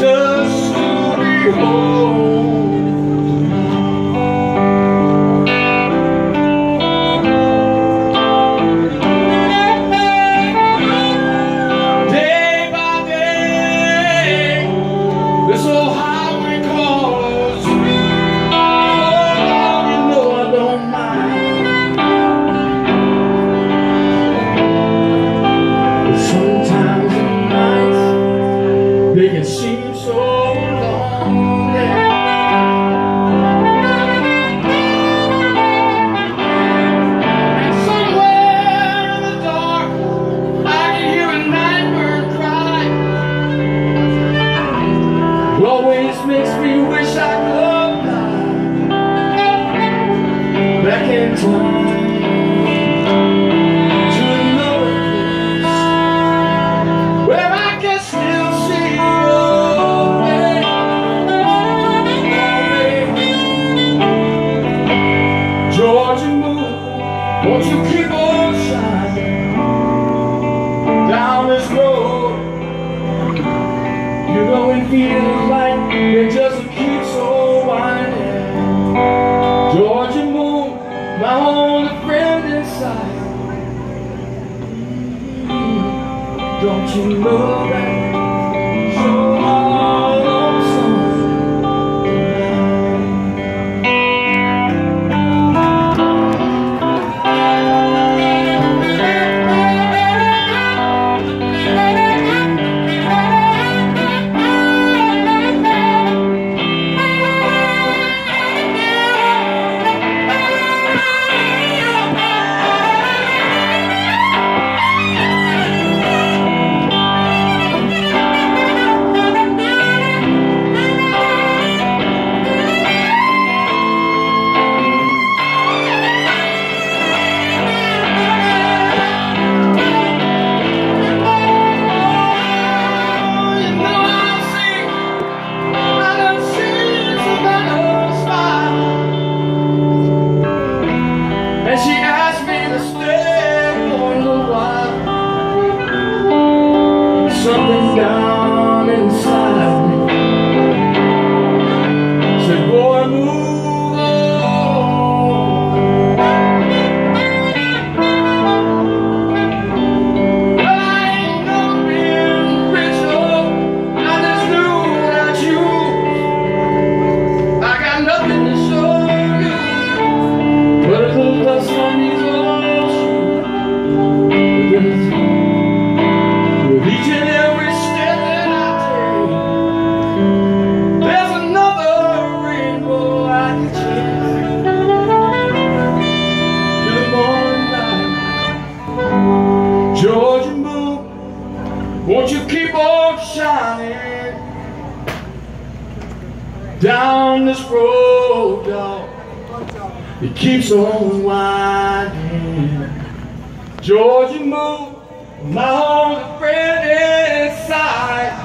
just to behold. Day by day, this old highway calls. Oh, you know I don't mind. But sometimes at night they can seem so long, yeah. And somewhere in the dark I can hear a night bird cry. It always makes me wish I could fly back in time. Georgia moon, won't you keep on shining down this road? You know it feels like it just keeps on winding. Georgia moon, my only friend inside. Don't you know that? So all lonesome. Something down inside me said, boy, move on. But I ain't never been rich, oh, I just knew without you I got nothing to show you but a little dust on these old shoes. With each and every step that I take, there's another rainbow I can chase to the morning light. Georgia moon, won't you keep on shining down this road, dog? It keeps on winding. Georgia moon, my only friend inside.